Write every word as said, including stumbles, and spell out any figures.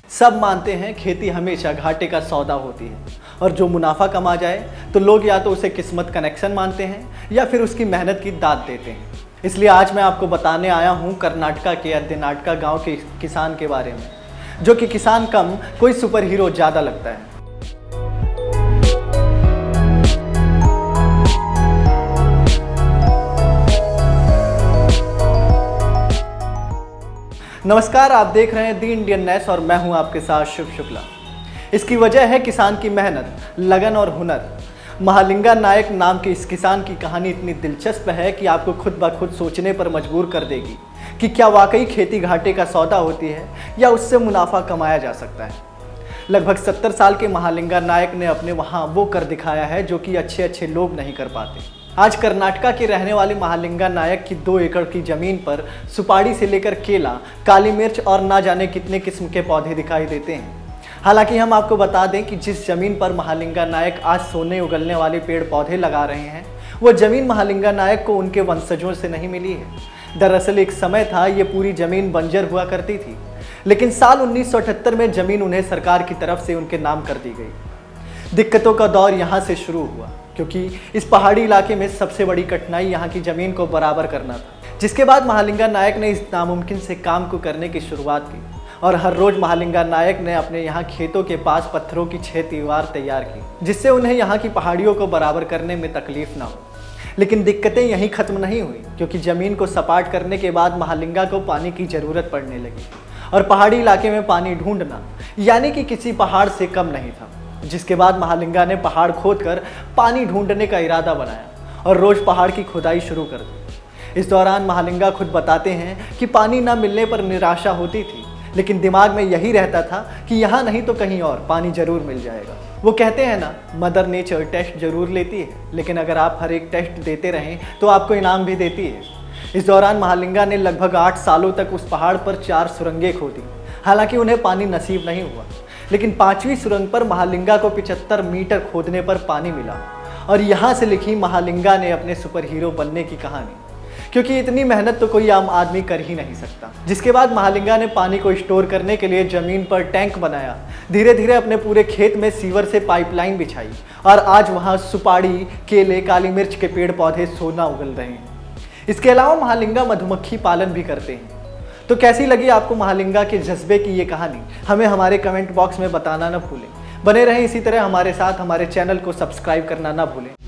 सब मानते हैं खेती हमेशा घाटे का सौदा होती है और जो मुनाफा कमा जाए तो लोग या तो उसे किस्मत कनेक्शन मानते हैं या फिर उसकी मेहनत की दाद देते हैं। इसलिए आज मैं आपको बताने आया हूँ कर्नाटका के अद्दनाटका गांव के किसान के बारे में, जो कि किसान कम कोई सुपर हीरो ज़्यादा लगता है। नमस्कार, आप देख रहे हैं दी इंडियननेस और मैं हूं आपके साथ शिव शुक्ला। इसकी वजह है किसान की मेहनत, लगन और हुनर। महालिंगा नायक नाम के इस किसान की कहानी इतनी दिलचस्प है कि आपको खुद ब खुद सोचने पर मजबूर कर देगी कि क्या वाकई खेती घाटे का सौदा होती है या उससे मुनाफा कमाया जा सकता है। लगभग सत्तर साल के महालिंगा नायक ने अपने वहाँ वो कर दिखाया है जो कि अच्छे अच्छे लोग नहीं कर पाते। आज कर्नाटका के रहने वाले महालिंगा नायक की दो एकड़ की जमीन पर सुपारी से लेकर केला, काली मिर्च और ना जाने कितने किस्म के पौधे दिखाई देते हैं। हालांकि हम आपको बता दें कि जिस जमीन पर महालिंगा नायक आज सोने उगलने वाले पेड़ पौधे लगा रहे हैं, वो जमीन महालिंगा नायक को उनके वंशजों से नहीं मिली है। दरअसल एक समय था ये पूरी जमीन बंजर हुआ करती थी, लेकिन साल उन्नीस सौ अठहत्तर में जमीन उन्हें सरकार की तरफ से उनके नाम कर दी गई। दिक्कतों का दौर यहाँ से शुरू हुआ, क्योंकि इस पहाड़ी इलाके में सबसे बड़ी कठिनाई यहाँ की ज़मीन को बराबर करना था। जिसके बाद महालिंगा नायक ने इस नामुमकिन से काम को करने की शुरुआत की और हर रोज़ महालिंगा नायक ने अपने यहाँ खेतों के पास पत्थरों की छह दीवार तैयार की, जिससे उन्हें यहाँ की पहाड़ियों को बराबर करने में तकलीफ ना हो। लेकिन दिक्कतें यहीं ख़त्म नहीं हुई, क्योंकि ज़मीन को सपाट करने के बाद महालिंगा को पानी की ज़रूरत पड़ने लगी और पहाड़ी इलाके में पानी ढूंढना यानी कि किसी पहाड़ से कम नहीं था। जिसके बाद महालिंगा ने पहाड़ खोदकर पानी ढूंढने का इरादा बनाया और रोज़ पहाड़ की खुदाई शुरू कर दी। इस दौरान महालिंगा खुद बताते हैं कि पानी ना मिलने पर निराशा होती थी, लेकिन दिमाग में यही रहता था कि यहाँ नहीं तो कहीं और पानी ज़रूर मिल जाएगा। वो कहते हैं ना, मदर नेचर टेस्ट ज़रूर लेती है, लेकिन अगर आप हर एक टेस्ट देते रहें तो आपको इनाम भी देती है। इस दौरान महालिंगा ने लगभग आठ सालों तक उस पहाड़ पर चार सुरंगें खोदी। हालांकि उन्हें पानी नसीब नहीं हुआ, लेकिन पांचवी सुरंग पर महालिंगा को पचहत्तर मीटर खोदने पर पानी मिला और यहाँ से लिखी महालिंगा ने अपने सुपर हीरो बनने की कहानी, क्योंकि इतनी मेहनत तो कोई आम आदमी कर ही नहीं सकता। जिसके बाद महालिंगा ने पानी को स्टोर करने के लिए ज़मीन पर टैंक बनाया, धीरे धीरे अपने पूरे खेत में सीवर से पाइपलाइन बिछाई और आज वहाँ सुपारी, केले, काली मिर्च के पेड़ पौधे सोना उगल रहे हैं। इसके अलावा महालिंगा मधुमक्खी पालन भी करते हैं। तो कैसी लगी आपको महालिंगा के जज्बे की ये कहानी? हमें हमारे कमेंट बॉक्स में बताना ना भूलें। बने रहें इसी तरह हमारे साथ, हमारे चैनल को सब्सक्राइब करना ना भूलें।